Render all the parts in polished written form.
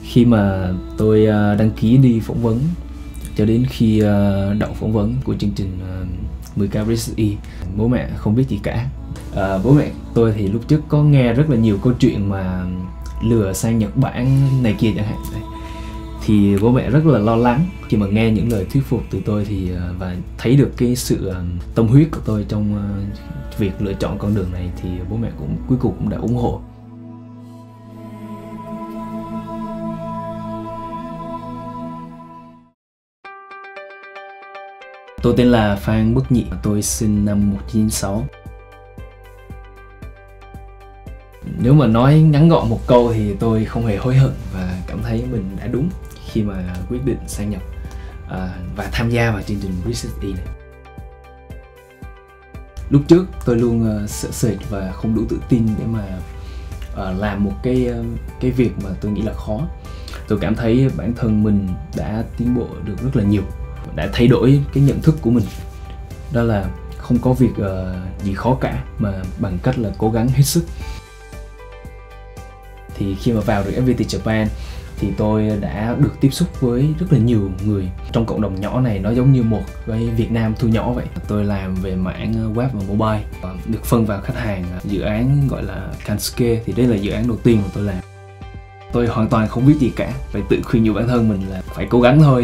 Khi mà tôi đăng ký đi phỏng vấn cho đến khi đậu phỏng vấn của chương trình 10K Research E, bố mẹ không biết gì cả. Bố mẹ tôi thì lúc trước có nghe rất là nhiều câu chuyện mà lừa sang Nhật Bản này kia chẳng hạn. Thì bố mẹ rất là lo lắng khi mà nghe những lời thuyết phục từ tôi thì và thấy được cái sự tâm huyết của tôi trong việc lựa chọn con đường này, thì bố mẹ cũng cuối cùng cũng đã ủng hộ. Tôi tên là Phan Bất Nhị, tôi sinh năm 1996. Nếu mà nói ngắn gọn một câu thì tôi không hề hối hận và cảm thấy mình đã đúng khi mà quyết định sang Nhật và tham gia vào chương trình Research E này. Lúc trước tôi luôn sợ sệt và không đủ tự tin để mà làm một cái việc mà tôi nghĩ là khó. Tôi cảm thấy bản thân mình đã tiến bộ được rất là nhiều, đã thay đổi cái nhận thức của mình. Đó là không có việc gì khó cả, mà bằng cách là cố gắng hết sức. Thì khi mà vào được FPT Japan thì tôi đã được tiếp xúc với rất là nhiều người trong cộng đồng nhỏ này. Nó giống như một cái Việt Nam thu nhỏ vậy. Tôi làm về mảng web và mobile, được phân vào khách hàng dự án gọi là Kansuke, thì đây là dự án đầu tiên mà tôi làm. Tôi hoàn toàn không biết gì cả, phải tự khuyên nhủ bản thân mình là phải cố gắng thôi.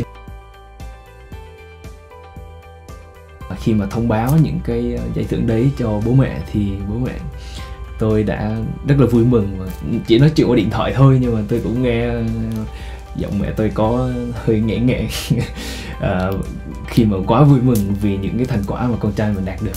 Khi mà thông báo những cái giải thưởng đấy cho bố mẹ thì bố mẹ tôi đã rất là vui mừng, và chỉ nói chuyện qua điện thoại thôi nhưng mà tôi cũng nghe giọng mẹ tôi có hơi nghẹn nghẹn khi mà quá vui mừng vì những cái thành quả mà con trai mình đạt được.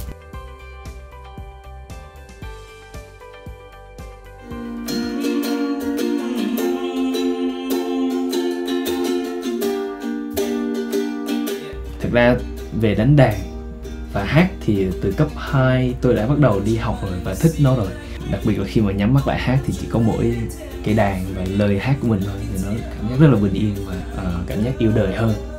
Thực ra về đánh đàn và hát thì từ cấp 2 tôi đã bắt đầu đi học rồi và thích nó rồi. Đặc biệt là khi mà nhắm mắt lại hát thì chỉ có mỗi cái đàn và lời hát của mình thôi, thì nó cảm giác rất là bình yên và cảm giác yêu đời hơn.